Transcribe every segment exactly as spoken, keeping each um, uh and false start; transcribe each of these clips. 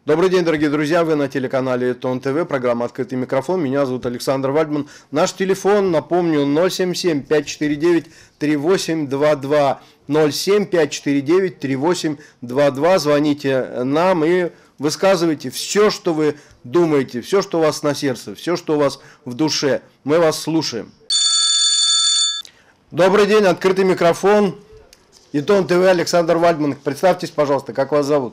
Добрый день, дорогие друзья, вы на телеканале Тон ТВ, программа «Открытый микрофон», меня зовут Александр Вальдман. Наш телефон, напомню, ноль семь семь пять четыре девять три восемь два два, ноль семь пять четыре девять три восемь два два, звоните нам и высказывайте все, что вы думаете, все, что у вас на сердце, все, что у вас в душе, мы вас слушаем. Добрый день, «Открытый микрофон», и Тон ТВ, Александр Вальдман, представьтесь, пожалуйста, как вас зовут?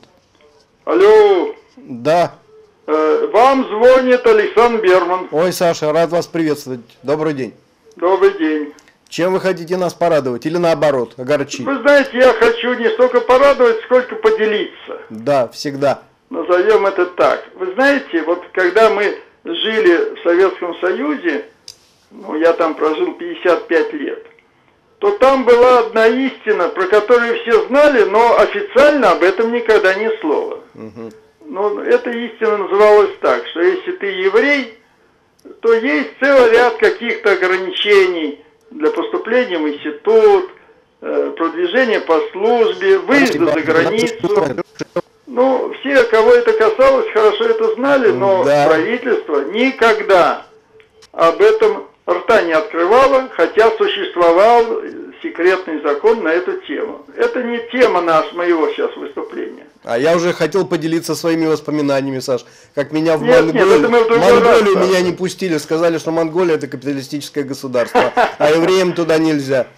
Алло. Да. Э, вам звонит Александр Берман. Ой, Саша, рад вас приветствовать. Добрый день. Добрый день. Чем вы хотите нас порадовать или наоборот, огорчить? Вы знаете, я хочу не столько порадовать, сколько поделиться. Да, всегда. Назовем это так. Вы знаете, вот когда мы жили в Советском Союзе, ну, я там прожил пятьдесят пять лет, то там была одна истина, про которую все знали, но официально об этом никогда ни слова. Угу. Но эта истина называлась так, что если ты еврей, то есть целый ряд каких-то ограничений для поступления в институт, продвижения по службе, выезда за границу. Ну, все, кого это касалось, хорошо это знали, но да. Правительство никогда об этом рта не открывало, хотя существовал секретный закон на эту тему. Это не тема наш, моего сейчас выступления. А я уже хотел поделиться своими воспоминаниями, Саш. Как меня в нет, Монголию, нет, в Монголию раз, меня не пустили, сказали, что Монголия это капиталистическое государство, а евреям туда нельзя.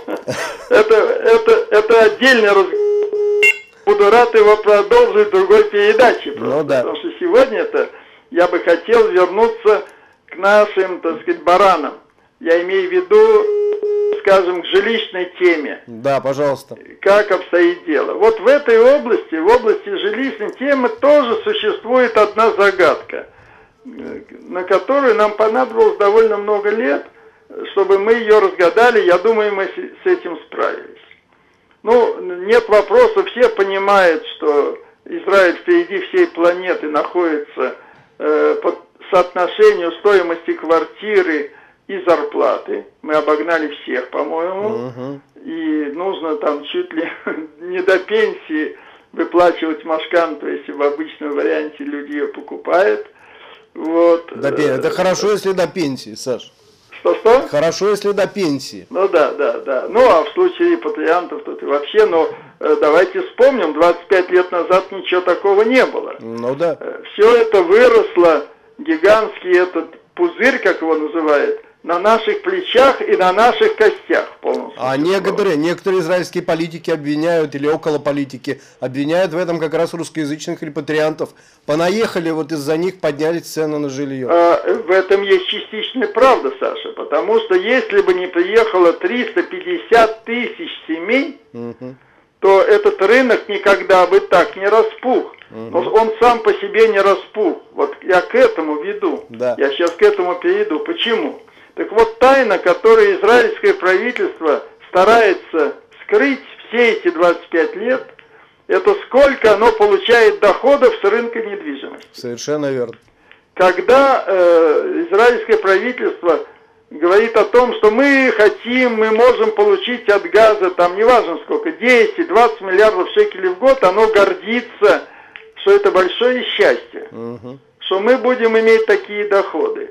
Это, это, это отдельный разговор. Буду рад его продолжить в другой передаче. Ну, да. Потому что сегодня-то я бы хотел вернуться к нашим, так сказать, баранам. Я имею в виду, скажем, к жилищной теме. Да, пожалуйста. Как обстоит дело. Вот в этой области, в области жилищной темы тоже существует одна загадка, на которую нам понадобилось довольно много лет, чтобы мы ее разгадали. Я думаю, мы с этим справились. Ну, нет вопроса, все понимают, что Израиль впереди всей планеты находится э, под соотношению стоимости квартиры и зарплаты. Мы обогнали всех, по-моему. Uh-huh. И нужно там чуть ли не до пенсии выплачивать машканту, если в обычном варианте люди ее покупают. Вот. До пен... Это хорошо, если до пенсии, Саш. Что-что? Хорошо, если до пенсии. Ну да, да, да. Ну а в случае репатриантов тут и вообще, но э, давайте вспомним, двадцать пять лет назад ничего такого не было. Ну да. Э, все это выросло, гигантский этот пузырь, как его называют, на наших плечах и на наших костях в полном смысле. А некоторые, некоторые израильские политики обвиняют, или около политики, обвиняют в этом как раз русскоязычных репатриантов. Понаехали, вот из-за них поднялись цены на жилье. А, в этом есть частичная правда, Саша, потому что если бы не приехало триста пятьдесят тысяч семей, угу. то этот рынок никогда бы так не распух. Угу. Но он сам по себе не распух. Вот я к этому веду. Да. Я сейчас к этому перейду. Почему? Так вот, тайна, которую израильское правительство старается скрыть все эти двадцать пять лет, это сколько оно получает доходов с рынка недвижимости. Совершенно верно. Когда э, израильское правительство говорит о том, что мы хотим, мы можем получить от газа, там неважно сколько, десять-двадцать миллиардов шекелей в год, оно гордится, что это большое счастье, угу. что мы будем иметь такие доходы.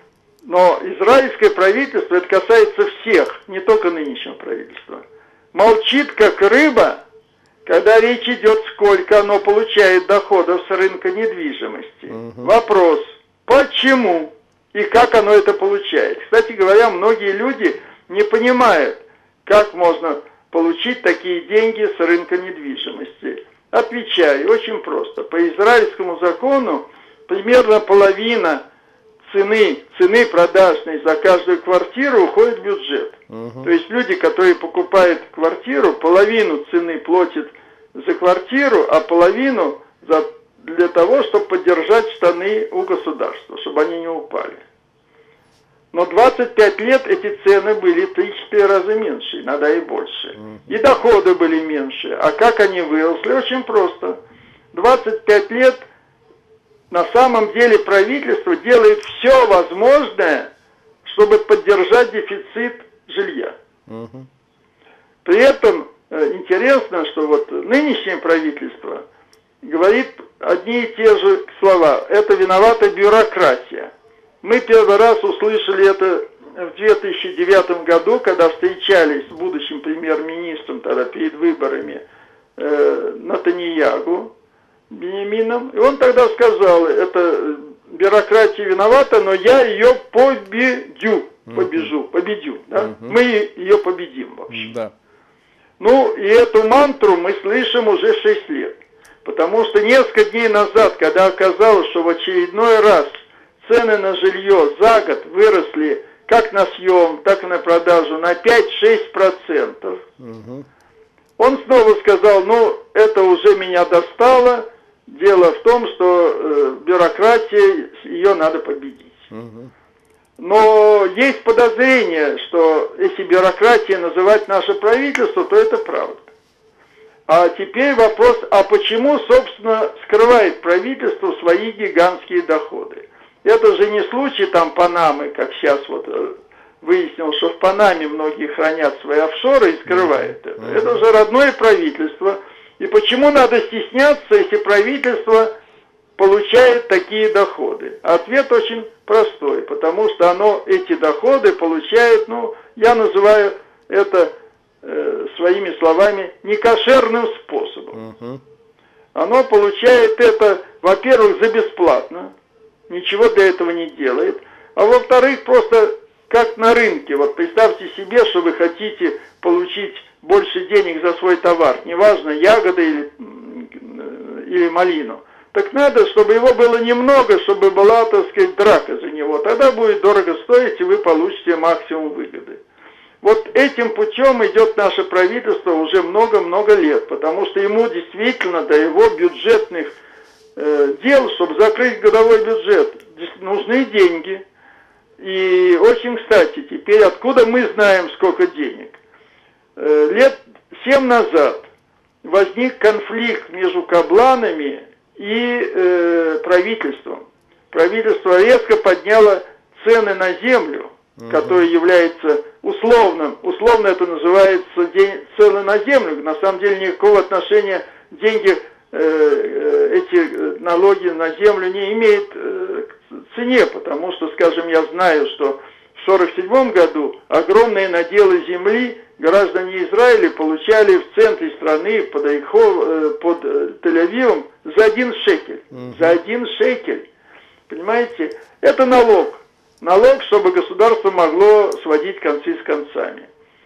Но израильское правительство, это касается всех, не только нынешнего правительства, молчит как рыба, когда речь идет, сколько оно получает доходов с рынка недвижимости. Угу. Вопрос, почему и как оно это получает? Кстати говоря, многие люди не понимают, как можно получить такие деньги с рынка недвижимости. Отвечаю, очень просто. По израильскому закону примерно половина цены, цены продажной за каждую квартиру уходит в бюджет. Uh-huh. То есть люди, которые покупают квартиру, половину цены платят за квартиру, а половину за, для того, чтобы поддержать штаны у государства, чтобы они не упали. Но двадцать пять лет эти цены были три-четыре раза меньше, иногда и больше. Uh-huh. И доходы были меньше. А как они выросли? Очень просто. двадцать пять лет на самом деле правительство делает все возможное, чтобы поддержать дефицит жилья. Угу. При этом интересно, что вот нынешнее правительство говорит одни и те же слова. Это виновата бюрократия. Мы первый раз услышали это в две тысячи девятом году, когда встречались с будущим премьер-министром тогда перед выборами э, Натаньягу Беньямином. И он тогда сказал, это бюрократия виновата, но я ее победю. Побежу, победю. Да? Uh-huh. Мы ее победим вообще. Да. Ну, и эту мантру мы слышим уже шесть лет. Потому что несколько дней назад, когда оказалось, что в очередной раз цены на жилье за год выросли как на съем, так и на продажу на пять-шесть процентов, uh-huh. он снова сказал, ну, это уже меня достало. Дело в том, что э, бюрократия, ее надо победить. Uh-huh. Но есть подозрение, что если бюрократией называть наше правительство, то это правда. А теперь вопрос, а почему, собственно, скрывает правительство свои гигантские доходы? Это же не случай там Панамы, как сейчас вот выяснилось, что в Панаме многие хранят свои офшоры и скрывают это. Это же родное правительство. И почему надо стесняться, если правительство получает такие доходы? Ответ очень простой, потому что оно эти доходы получает, ну, я называю это э, своими словами некошерным способом. Uh-huh. Оно получает это, во-первых, за бесплатно, ничего для этого не делает, а во-вторых, просто как на рынке. Вот представьте себе, что вы хотите получить больше денег за свой товар, неважно, ягоды или, или малину. Так надо, чтобы его было немного, чтобы была, так сказать, драка за него. Тогда будет дорого стоить, и вы получите максимум выгоды. Вот этим путем идет наше правительство уже много-много лет, потому что ему действительно до его бюджетных э, дел, чтобы закрыть годовой бюджет, нужны деньги. И очень кстати, теперь откуда мы знаем, сколько денег? Э, лет семь назад возник конфликт между кабланами и э, правительством. Правительство резко подняло цены на землю, uh-huh. которая является условным. Условно это называется день, цены на землю. На самом деле никакого отношения деньги, э, эти налоги на землю не имеют э, к цене, потому что, скажем, я знаю, что в сорок седьмом году огромные наделы земли граждане Израиля получали в центре страны под, Айхов, под Тель-Авивом за один шекель. Uh-huh. За один шекель. Понимаете? Это налог. Налог, чтобы государство могло сводить концы с концами.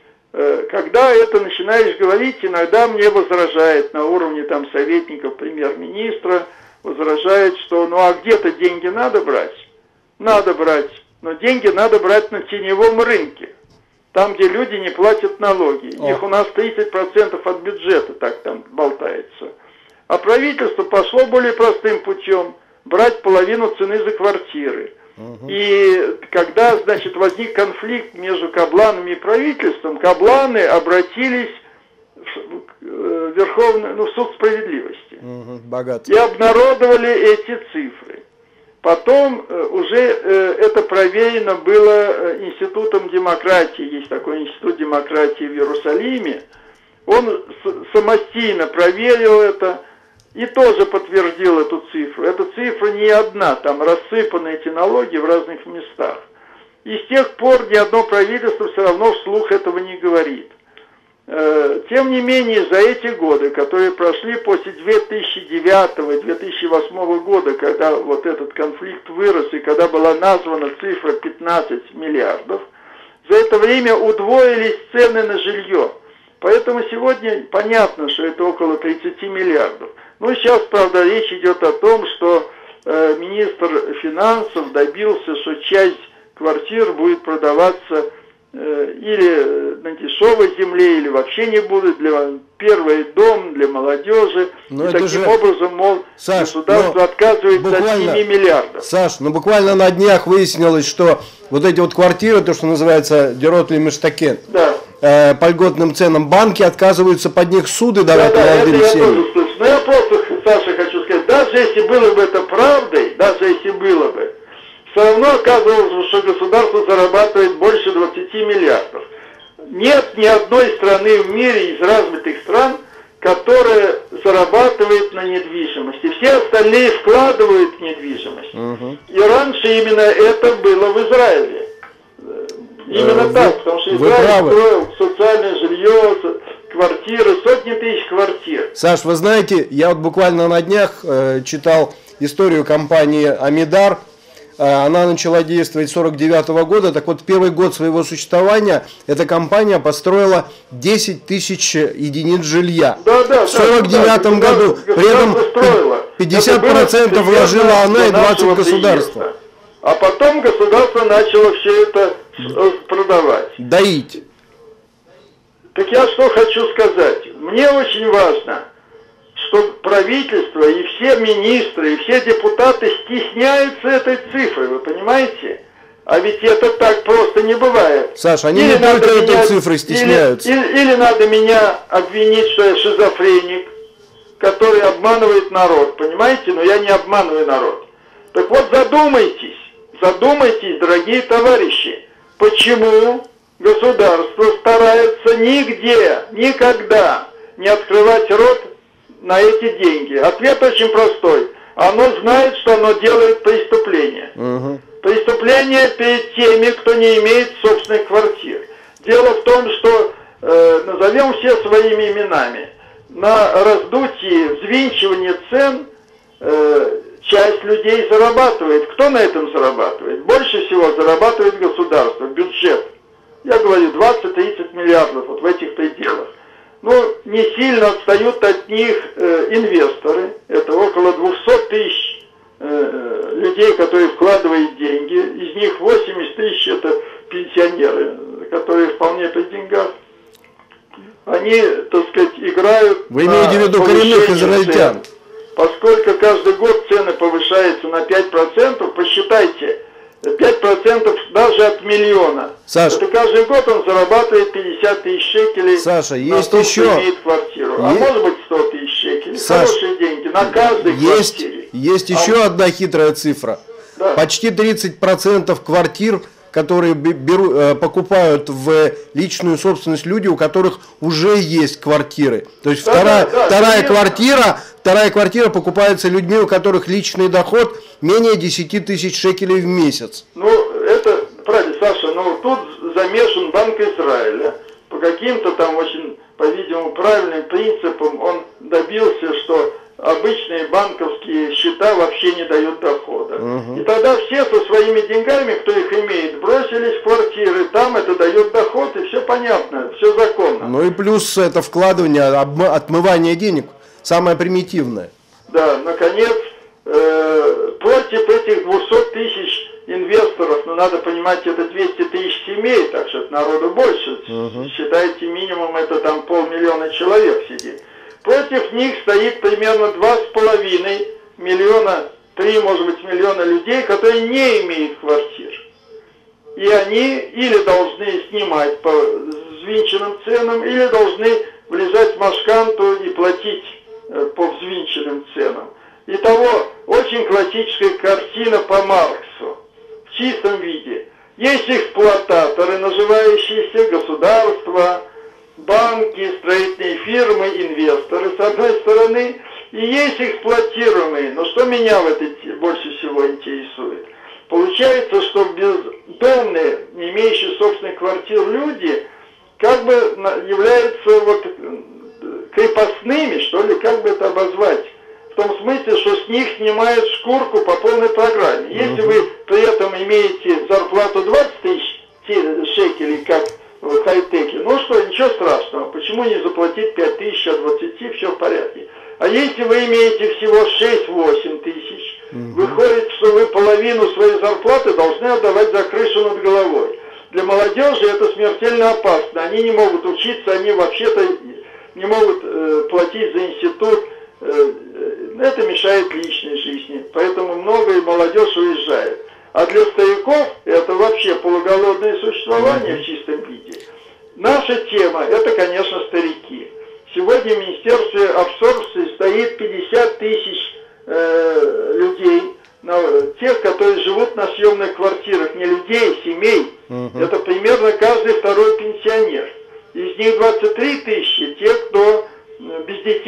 Когда это начинаешь говорить, иногда мне возражает на уровне там советников премьер-министра, возражает, что ну а где-то деньги надо брать? Надо брать. Но деньги надо брать на теневом рынке. Там, где люди не платят налоги. О. Их у нас тридцать процентов от бюджета так там болтается. А правительство пошло более простым путем. Брать половину цены за квартиры. Угу. И когда, значит, возник конфликт между кабланами и правительством, кабланы обратились в Верховный, ну, в суд справедливости. Угу. Богато. И обнародовали эти цифры. Потом э, уже э, это проверено было Институтом демократии, есть такой Институт демократии в Иерусалиме. Он самостийно проверил это и тоже подтвердил эту цифру. Эта цифра не одна, там рассыпаны эти налоги в разных местах. И с тех пор ни одно правительство все равно вслух этого не говорит. Тем не менее, за эти годы, которые прошли после две тысячи девятого и две тысячи восьмого года, когда вот этот конфликт вырос и когда была названа цифра пятнадцать миллиардов, за это время удвоились цены на жилье. Поэтому сегодня понятно, что это около тридцати миллиардов. Ну, сейчас, правда, речь идет о том, что э, министр финансов добился, что часть квартир будет продаваться или на дешевой земле, или вообще не будут, для первый дом, для молодежи. Но и таким же... образом, мол, Саш, государство отказывается буквально... от семи миллиардов. Саш, ну буквально на днях выяснилось, что вот эти вот квартиры, то, что называется Дирот Лемештакен, да. э, по льготным ценам, банки отказываются под них суды давать да, да, молодым семьям. Я тоже слышу. Но я просто, Саша, хочу сказать, даже если было бы это правдой, даже если было бы, все равно оказывалось, что государство зарабатывает больше двадцати миллиардов. Нет ни одной страны в мире из развитых стран, которая зарабатывает на недвижимости. Все остальные вкладывают в недвижимость. Угу. И раньше именно это было в Израиле. Именно э, так, вы, потому что Израиль строил социальное жилье, квартиры, сотни тысяч квартир. Саш, вы знаете, я вот буквально на днях э, читал историю компании Амидар. Она начала действовать с сорок девятого года. Так вот, первый год своего существования эта компания построила десять тысяч единиц жилья. Да, да, в сорок девятом да, году. При этом пятьдесят процентов вложила она и двадцать процентов государство. Приезда. А потом государство начало все это продавать. Доить. Так я что хочу сказать. Мне очень важно, что правительство и все министры, и все депутаты стесняются этой цифры, вы понимаете? А ведь это так просто не бывает. Саша, они или не только меня, этой цифрой стесняются. Или, или, или надо меня обвинить, что я шизофреник, который обманывает народ, понимаете? Но я не обманываю народ. Так вот задумайтесь, задумайтесь, дорогие товарищи, почему государство старается нигде, никогда не открывать рот на эти деньги. Ответ очень простой. Оно знает, что оно делает преступление. Угу. Преступление перед теми, кто не имеет собственных квартир. Дело в том, что, э, назовем все своими именами, на раздутии, взвинчивании цен э, часть людей зарабатывает. Кто на этом зарабатывает? Больше всего зарабатывает государство, бюджет. Я говорю, двадцать-тридцать миллиардов вот в этих пределах. Ну, не сильно отстают от них э, инвесторы. Это около двухсот тысяч э, людей, которые вкладывают деньги. Из них восемьдесят тысяч это пенсионеры, которые вполне при деньгах. Они, так сказать, играют. Вы имеете в виду коренных израильтян? Цен. Поскольку каждый год цены повышаются на пять процентов, посчитайте, пять процентов даже от миллиона. Саша, это каждый год он зарабатывает пятьдесят тысяч шекелей. Саша, есть на то, еще. Что имеет квартиру. Есть... А может быть сто тысяч шекелей. Саша, хорошие деньги на каждой есть, квартире. Есть а еще а... одна хитрая цифра. Да. Почти тридцать процентов квартир, которые беру, покупают в личную собственность люди, у которых уже есть квартиры. То есть да, вторая, да, да, вторая, квартира, вторая квартира покупается людьми, у которых личный доход менее десяти тысяч шекелей в месяц. Ну, это правильно, Саша, но тут замешан Банк Израиля. По каким-то там очень, по-видимому, правильным принципам он добился, что обычные банковские счета вообще не дают дохода. Угу. И тогда все со своими деньгами, кто их имеет, бросились в квартиры, там это дает доход, и все понятно, все законно. Ну и плюс это вкладывание, отмывание денег, самое примитивное. Да, наконец, э, против этих двухсот тысяч инвесторов, ну надо понимать, это двести тысяч семей, так что народу больше. Угу. Считайте, минимум это там полмиллиона человек сидит. Против них стоит примерно два с половиной миллиона, три, может быть, миллиона людей, которые не имеют квартир. И они или должны снимать по взвинченным ценам, или должны влезать в машканту и платить по взвинченным ценам. Итого, очень классическая картина по Марксу, в чистом виде. Есть эксплуататоры, называющиеся государства, банки, строительные фирмы, инвесторы, с одной стороны, и есть эксплуатируемые. Но что меня в этой больше всего интересует? Получается, что бездомные, не имеющие собственных квартир люди, как бы являются вот крепостными, что ли, как бы это обозвать? В том смысле, что с них снимают шкурку по полной программе. Если вы при этом имеете зарплату двадцать тысяч шекелей, как в хай-теке, ну что, ничего страшного, почему не заплатить пять тысяч от двадцати, все в порядке. А если вы имеете всего шесть-восемь тысяч, угу. выходит, что вы половину своей зарплаты должны отдавать за крышу над головой. Для молодежи это смертельно опасно, они не могут учиться, они вообще-то не могут э, платить за институт, э, это мешает личной жизни, поэтому многое молодежь уезжает. А для стариков это вообще полуголодное существование в чистом виде. Наша тема это, конечно, старики. Сегодня в Министерстве абсорбции стоит пятьдесят тысяч э, людей, тех, которые живут на съемных квартирах, не людей, семей. Uh-huh. Это примерно каждый второй пенсионер. Из них двадцать три тысячи тех, кто без детей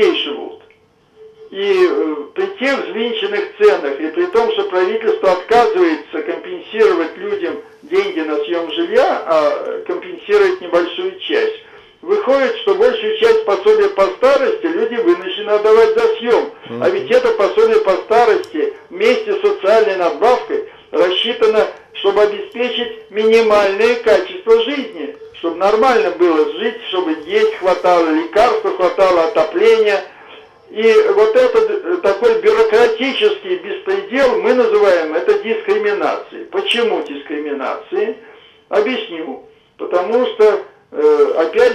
правительство отказывается компенсировать людям деньги на съем жилья, а компенсирует небольшую часть. Выходит, что большую часть пособия по старости люди вынуждены отдавать за съем. Mm-hmm. А ведь это пособие по старости вместе с социальной надбавкой рассчитано, чтобы обеспечить минимальное качество жизни, чтобы нормально было жить, чтобы есть хватало, лекарства хватало, отопления. И вот этот такой бюрократический беспредел мы называем это дискриминацией. Почему дискриминацией? Объясню. Потому что, опять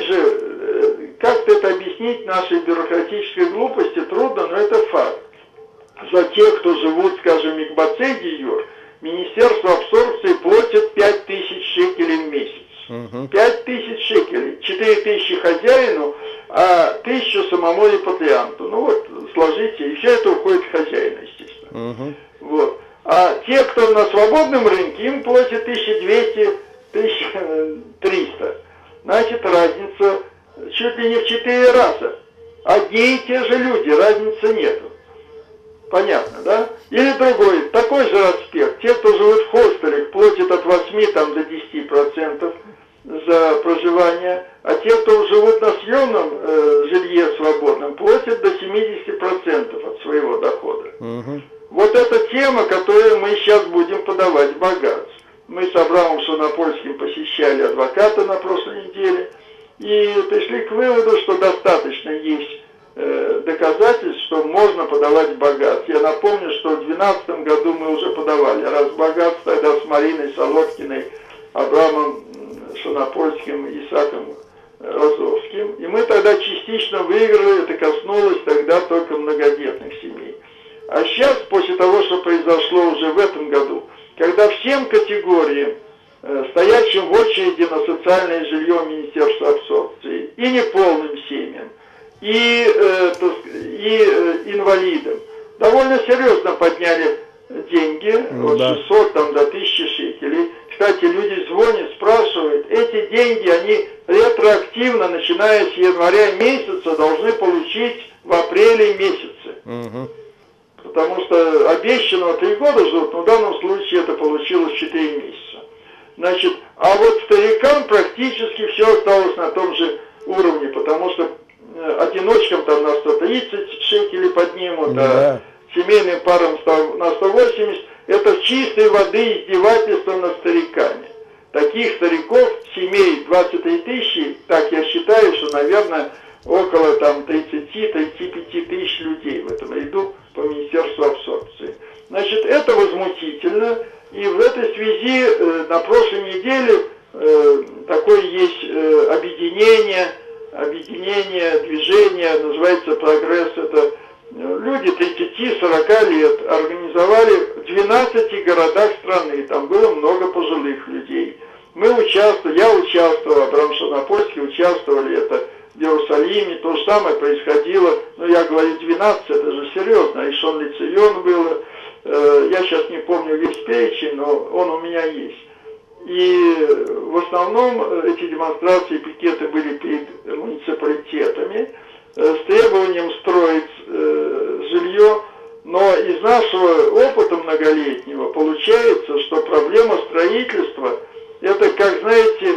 же, как-то это объяснить нашей бюрократической глупости трудно, но это факт. За тех, кто живут, скажем, в Микбацей де-юр, Министерство абсорбции платит пять тысяч шекелей в месяц. пять тысяч шекелей, четыре тысячи хозяину, а тысячу самому репатрианту. Ну вот, сложите, и все это уходит в хозяина, естественно. Uh-huh. Вот. А те, кто на свободном рынке, им платят тысяча двести - тысяча триста. Значит, разница чуть ли не в четыре раза. Одни и те же люди, разницы нету. Понятно, да? Или другой, такой же аспект. Те, кто живут в хостелях, платят от восьми там, до десяти процентов за проживание, а те, кто живут на съемном э, жилье свободном, платят до семидесяти процентов от своего дохода. Угу. Вот эта тема, которую мы сейчас будем подавать в Багац. Мы с Абрамом Шонопольским посещали адвоката на прошлой неделе и пришли к выводу, что достаточно есть э, доказательств, что можно подавать в Багац. Я напомню, что в две тысячи двенадцатом году мы уже подавали раз в Багац, тогда с Мариной Солодкиной, Абрамом Шонопольским, Исаком Розовским. И мы тогда частично выиграли, это коснулось тогда только многодетных семей. А сейчас, после того, что произошло уже в этом году, когда всем категориям, стоящим в очереди на социальное жилье Министерства абсорбции, и неполным семьям, и, э, и э, инвалидам, довольно серьезно подняли деньги, ну, от да. шестисот там, до тысячи шекелей. Кстати, люди звонят, спрашивают, эти деньги, они ретроактивно, начиная с января месяца, должны получить в апреле месяце. Угу. Потому что обещанного три года ждут, но в данном случае это получилось четыре месяца. Значит, а вот старикам практически все осталось на том же уровне, потому что одиночкам там на сто тридцать шекелей поднимут, да. а семейным парам на сто восемьдесят. Это чистой воды издевательство над стариками. Таких стариков, семей двадцать три тысячи, так я считаю, что, наверное, около там тридцати-тридцати пяти тысяч людей в этом ряду по Министерству абсорбции. Значит, это возмутительно. И в этой связи э, на прошлой неделе э, такое есть э, объединение, объединение, движение, называется «Прогресс». Это люди тридцати-сорока лет организовали в двенадцати городах страны, там было много пожилых людей. Мы участвовали, я участвовал, Абрам Шонопольский участвовали, это в Иерусалиме, то же самое происходило, ну я говорю двенадцать, это же серьезно, Ришон Ле-Цион было, э, я сейчас не помню весь перечень, но он у меня есть. И в основном эти демонстрации, пикеты были перед муниципалитетами, с требованием строить э, жилье, но из нашего опыта многолетнего получается, что проблема строительства это, как знаете,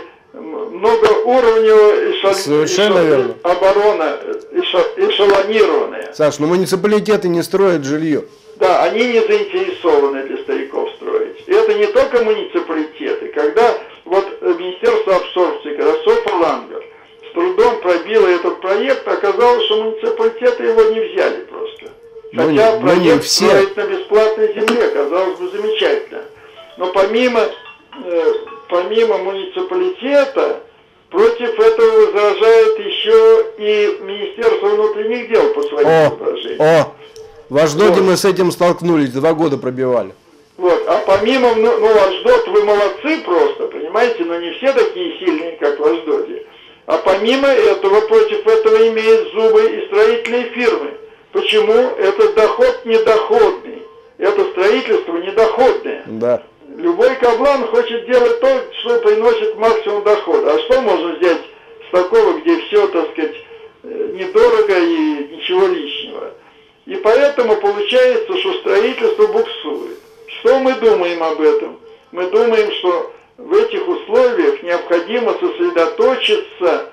многоуровневая эшел... эшел... оборона, эшел... эшелонированная. Саш, но муниципалитеты не строят жилье. Да, они не заинтересованы для стариков строить. И это не только муниципалитеты. Когда вот Министерство абсорбции, когда Софа Лангер с трудом пробила этот проект, оказалось, что муниципалитеты его не взяли просто. Хотя ну, проект все. Строить на бесплатной земле, казалось бы, замечательно. Но помимо, э, помимо муниципалитета, против этого возражает еще и Министерство внутренних дел по своим соображениям. О, в Ашдоде вот. Мы с этим столкнулись, два года пробивали. Вот, а помимо, ну, ну Ашдод вы молодцы просто, понимаете, но не все такие сильные, как в Ашдоде. А помимо этого, против этого имеют зубы и строительные фирмы. Почему? Это доход недоходный. Это строительство недоходное. Да. Любой каблан хочет делать то, что приносит максимум дохода. А что можно взять с такого, где все, так сказать, недорого и ничего лишнего? И поэтому получается, что строительство буксует. Что мы думаем об этом? Мы думаем, что в этих условиях необходимо сосредоточиться,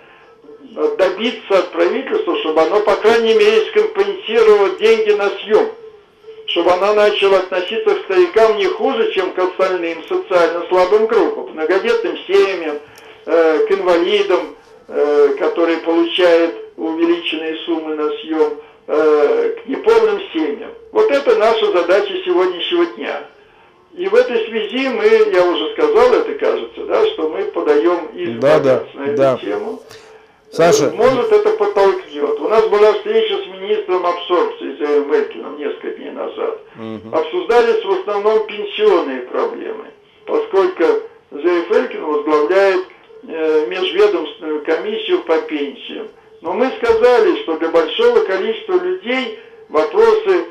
добиться от правительства, чтобы оно, по крайней мере, скомпенсировало деньги на съем, чтобы оно начало относиться к старикам не хуже, чем к остальным социально слабым группам, к многодетным семьям, э, к инвалидам, э, которые получают увеличенные суммы на съем, э, к неполным семьям. Вот это наша задача сегодняшнего дня. И в этой связи мы, я уже сказал, это кажется, да, что мы подаем иск да, да, на эту да. тему. Саша. Может, это подтолкнет. У нас была встреча с министром абсорбции Зеем Элькиным несколько дней назад. Угу. Обсуждались в основном пенсионные проблемы, поскольку Зеев Элькин возглавляет э, межведомственную комиссию по пенсиям. Но мы сказали, что для большого количества людей вопросы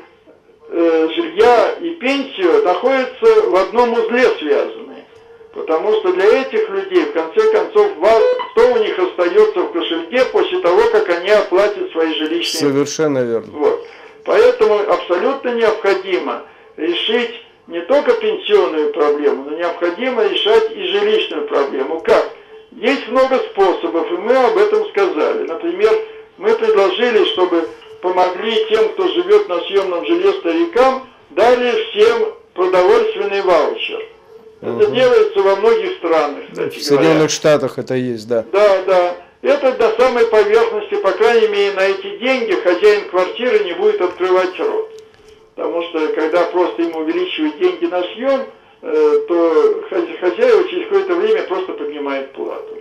э, жилья и пенсии находятся в одном узле связаны. Потому что для этих людей, в конце концов, что у них остается в кошельке после того, как они оплатят свои жилищные... Совершенно верно. Вот. Поэтому абсолютно необходимо решить не только пенсионную проблему, но необходимо решать и жилищную проблему. Как? Есть много способов, и мы об этом сказали. Например, мы предложили, чтобы помогли тем, кто живет на съемном жилье старикам, дали всем продовольственный ваучер. Это угу. делается во многих странах, кстати В Соединенных говоря. Штатах это есть, да. Да, да. Это до самой поверхности, по крайней мере, на эти деньги хозяин квартиры не будет открывать рот. Потому что, когда просто ему увеличивают деньги на съем, э, то хозяева через какое-то время просто поднимает плату.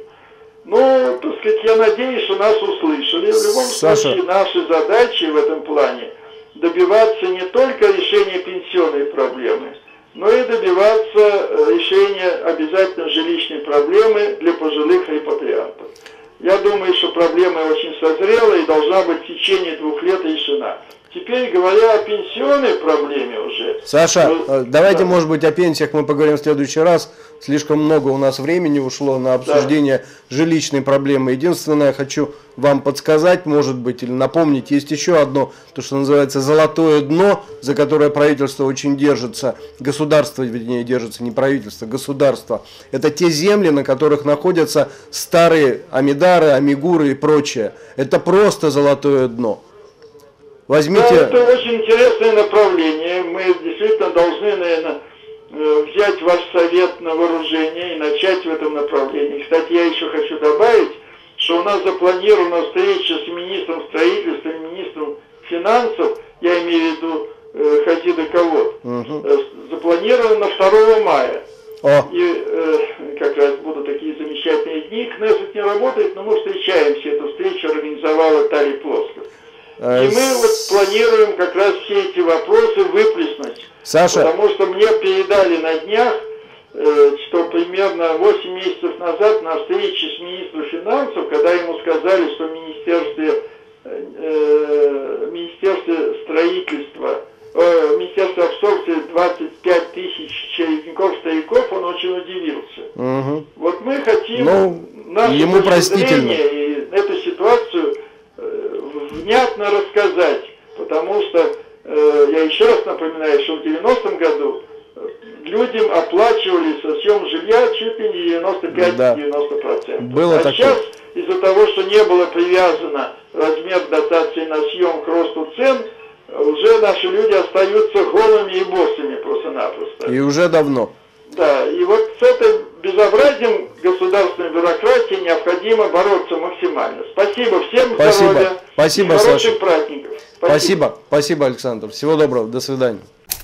Ну, так сказать, я надеюсь, что нас услышали. В любом Саша. случае, наши задачи в этом плане добиваться не только решения пенсионной проблемы, но и добиваться решения обязательно жилищной проблемы для пожилых репатриантов. Я думаю, что проблема очень созрела и должна быть в течение двух лет решена. Теперь, говоря о пенсионной проблеме уже... Саша, ну, давайте, да. может быть, о пенсиях мы поговорим в следующий раз. Слишком много у нас времени ушло на обсуждение да. жилищной проблемы. Единственное, я хочу вам подсказать, может быть, или напомнить, есть еще одно, то, что называется золотое дно, за которое правительство очень держится, государство, вернее, держится, не правительство, государство. Это те земли, на которых находятся старые амидары, амигуры и прочее. Это просто золотое дно. Возьмите... Да, это очень интересное направление. Мы действительно должны, наверное, взять ваш совет на вооружение и начать в этом направлении. Кстати, я еще хочу добавить, что у нас запланирована встреча с министром строительства и министром финансов, я имею в виду э, Хазида Кавод, угу. э, запланирована второго мая. О. И э, как раз будут такие замечательные дни. Кнессет не работает, но мы встречаемся. Эту встречу организовала Тали Плосков. И мы вот планируем как раз все эти вопросы выплеснуть. Саша. Потому что мне передали на днях, э, что примерно восемь месяцев назад на встрече с министром финансов, когда ему сказали, что в Министерстве, э, Министерстве строительства, э, Министерстве абсорбции двадцать пять тысяч черепников-стариков, он очень удивился. Угу. Вот мы хотим ну, нашу ему простительно. И эту ситуацию внятно рассказать, потому что, э, я еще раз напоминаю, что в девяностом году людям оплачивали со съем жилья чуть ли не девяносто пять - девяносто процентов. Было а такое. Сейчас из-за того, что не было привязано размер дотации на съем к росту цен, уже наши люди остаются голыми и босыми просто-напросто. И уже давно. Да, и вот с этим безобразием государственной бюрократии необходимо бороться максимально. Спасибо всем, Спасибо. здоровья, Спасибо, и хороших Саша. праздников. Спасибо. Спасибо, Александр. Всего доброго. До свидания.